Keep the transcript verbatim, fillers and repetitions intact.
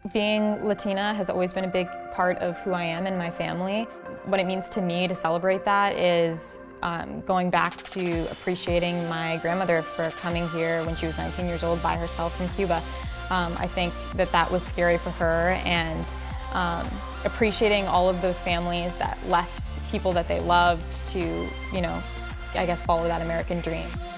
Being Latina has always been a big part of who I am and my family. What it means to me to celebrate that is um, going back to appreciating my grandmother for coming here when she was nineteen years old by herself from Cuba. Um, I think that that was scary for her, and um, appreciating all of those families that left people that they loved to, you know, I guess follow that American dream.